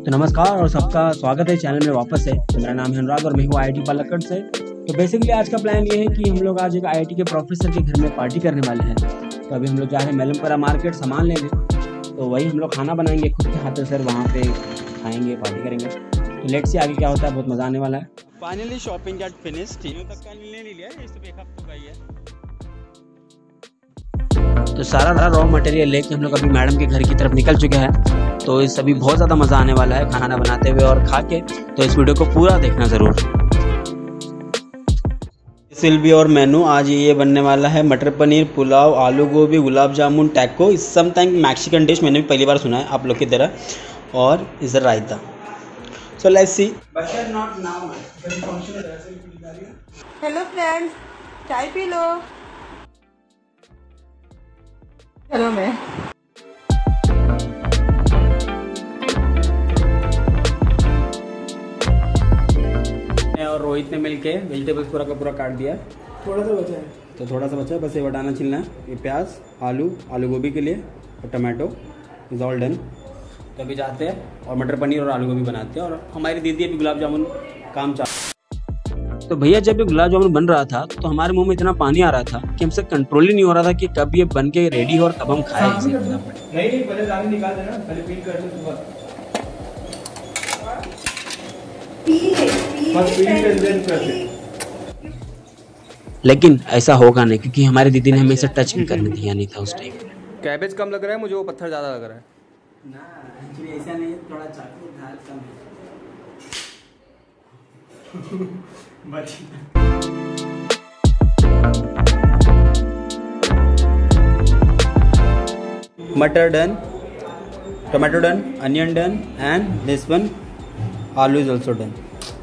तो नमस्कार और सबका स्वागत है चैनल में वापस से। तो मेरा नाम है अनुराग और मैं हूँ IIT पालक्कड़ से। तो बेसिकली आज का प्लान ये है कि हम लोग आज एक IIT के प्रोफेसर के घर में पार्टी करने वाले हैं। तो अभी हम लोग जा रहे हैं मेलमपुरा मार्केट सामान लेने। तो वही हम लोग खाना बनाएंगे खुद के हाथों से, वहाँ पे खाएंगे, पार्टी करेंगे। तो लेट्स सी आगे क्या होता है, बहुत मज़ा आने वाला है। Finally shopping get finished. तीनों तक का ले लिया है, सिर्फ एक हफ्ते का ही है। तो सारा रॉ मटेरियल लेके हम लोग अभी मैडम के घर की तरफ निकल चुके हैं। तो इस अभी बहुत ज़्यादा मज़ा आने वाला है खाना बनाते हुए और खा के। तो इस वीडियो को पूरा देखना ज़रूर। दिस विल बी और मेनू। आज ये बनने वाला है मटर paneer, pulao, aloo gobi, gulab jamun, taco. Is something Mexican dish, मैंने भी पहली बार सुना है आप लोग की तरह। और इधर raita. So let's see. Hello friends, चाय पी लो। हेलो मैं और रोहित ने मिलके वेजिटेबल्स पूरा का पूरा काट दिया। थोड़ा सा बचा है, तो थोड़ा सा बचा है, बस ये बटाना छिलना है। ये प्याज, आलू गोभी के लिए और टमाटो इज ऑल डन। तो अभी जाते हैं और मटर पनीर और आलू गोभी बनाते हैं। और हमारी दीदी अभी गुलाब जामुन काम चालू। तो भैया जब ये गुलाब जामुन बन रहा था तो हमारे मुंह में इतना पानी आ रहा था कि हमसे कंट्रोल ही नहीं हो रहा था कि कब ये बन के रेडी हो और कब हम खाएं इसे। नहीं पहले दाल निकाल देना, पहले पील कर दो सुबह। लेकिन ऐसा होगा नहीं, क्योंकि हमारी दीदी ने हमें इसे टच भी करने दिया नहीं था उस टाइम। कैबेज कम लग रहा है मुझे, वो पत्थर ज्यादा लग रहा है ना, एक्चुअली ऐसा नहीं है, थोड़ा चाकू धार कम है। मटर done, tomato done, onion done and this one aloo is also done.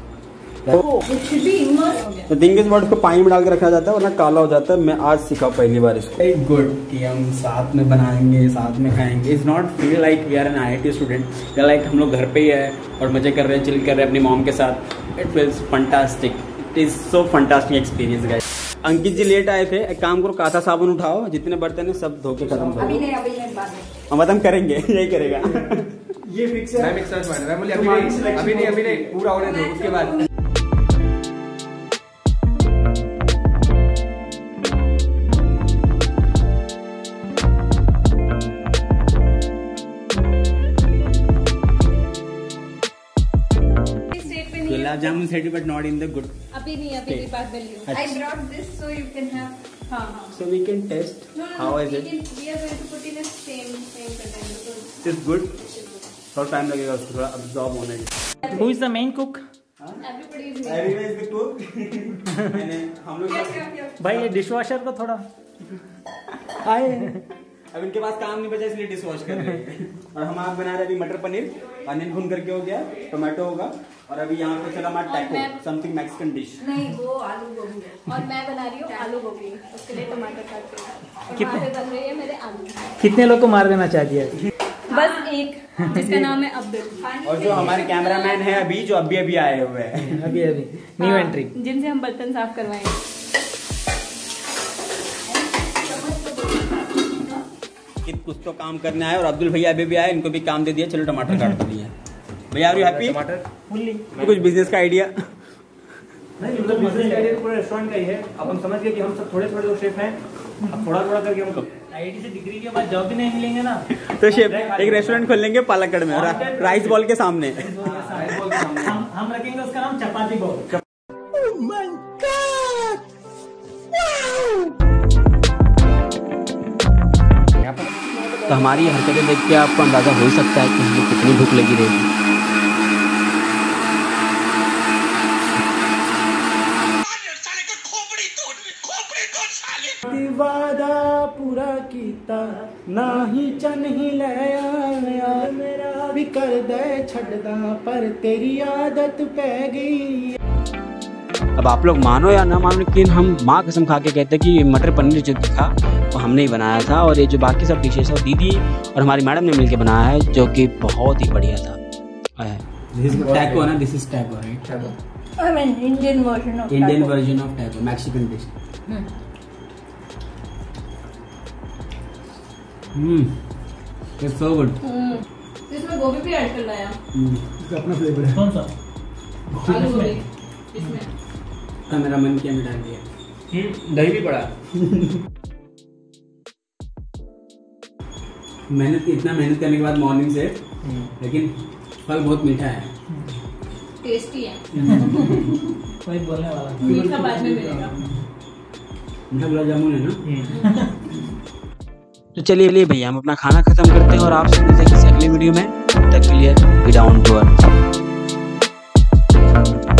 तो थिंग इज व्हाट, उसको पानी में डाल के रखा जाता है वरना काला हो जाता है। मैं आज सीखा पहली बार इसको। गुड कि हम साथ में बनाएंगे, साथ में खाएंगे। It's not feel like we are an IIT student, like हम लोग घर पे ही है और मजे कर रहे हैं, चिल कर रहे हैं अपनी मॉम के साथ। It feels fantastic, it is so fantastic experience guys. Ankit ji late आए थे, एक काम करो, काथा साबुन उठाओ, जितने बर्तन है सब धो के खत्म करो। अभी नहीं हम खत्म करेंगे, यही करेगा। ये फिक्स है। मैं मिक्सर मार रहा हूं, अभी नहीं पूरा होने दो, उसके बाद। Gulab jamun set but not in the good. अभी नहीं बात कर लियो। I brought this so you can have. हाँ. So we can test. No, how is it? We are going to put in a same container. It's good. थोड़ा time लगेगा उसको थोड़ा अब्सॉर्ब होने के। Who is the main cook? Everybody is. Everyone is the cook. हम लोग भाई ये डिशवॉशर को थोड़ा आए। अब इनके पास काम नहीं बचा इसलिए डिश वॉश कर रहे हैं। और हम आप बना रहे हैं अभी मटर पनीर, अनियन भून करके हो गया, टोमेटो होगा। और अभी यहाँ पे चला हमारा टैको, समथिंग मैक्सिकन डिश। नहीं, वो आलू गोभी है। और मैं बना रही हूँ आलू गोभी, उसके लिए टमाटर काट के। कितने बन रही है मेरे आलू। कितने लोग को मार देना चाहती है? बस एक, जिसका नाम है अब्दुल। और जो हमारे कैमरामैन है अभी, जो अभी आए हुए हैं, अभी न्यू एंट्री, जिनसे हम बर्तन साफ करवाएंगे। कुछ तो काम करने आए और अब्दुल भैया अभी भी आए, इनको भी काम दे दिया। चलो टमाटर काट दिया। भैया आर यू हैप्पी? टमाटर फुल्ली। कुछ बिजनेस का आइडिया? नहीं, मतलब बिजनेस का आइडिया पूरा रेस्टोरेंट का ही है। अब हम समझ गए कि हम सब थोड़े जो शेफ हैं, अब थोड़ा करके हम IIT से डिग्री के बाद जॉब भी नहीं मिलेंगे ना, तो शेफ एक रेस्टोरेंट खोल लेंगे पालक्कड़ में, राइस बॉल के सामने। हम रखेंगे उसका नाम चपाती बॉल। तो हमारी हरकतें देख के आपको अंदाजा हो ही सकता है कि हमें कितनी भूख लगी रहेगी। वादा पूरा कीता ना ही चन ही ले आया, मेरा भी कर दे छड़दा पर तेरी आदत पै गई। अब आप लोग मानो या ना मानो, लेकिन हम माँ कसम खा के कहते हैं कि मटर पनीर जो दिखा वो हमने ही बनाया था। और ये जो बाकी सब डिशेस है दीदी और हमारी मैडम ने मिलके बनाया है, जो कि बहुत ही बढ़िया था। टैको है ना, this is taco right? I mean Indian version of taco, Mexican dish. It's so good. इसमें गोभी भी ऐड करना है। इसका अपना फ्लेवर है। कौन सा? आलू गोभी इसमें। मेरा मन किया मिटा दिया। दही भी पड़ा। इतना मेहनत करने के बाद मॉर्निंग से, लेकिन फल बहुत मीठा है। टेस्टी है। कोई बोलने वाला मीठा बाद में मिलेगा। मीठा गुलाब जामुन है ना। तो चलिए भैया हम अपना खाना खत्म करते हैं और आपसे मिलते हैं किसी अगली वीडियो में। तब तक के लिए विदाउट